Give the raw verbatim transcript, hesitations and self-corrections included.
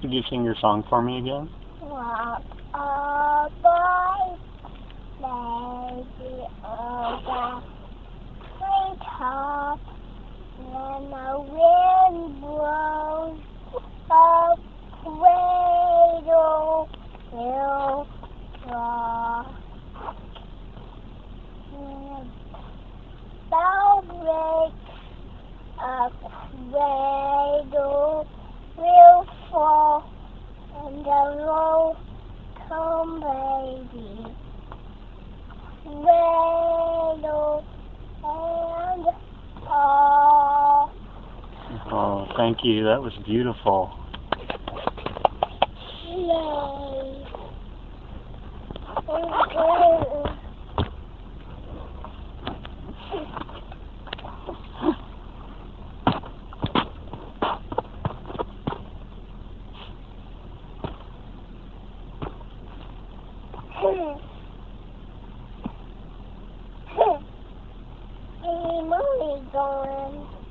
Could you sing your song for me again? Walk a boy, baby over treetop, when the wind blows, a cradle will rock. When a bough breaks, a cradle will fall, and a lonesome baby cradle and all. Oh, thank you. That was beautiful. Yay. Hey, Mommy going.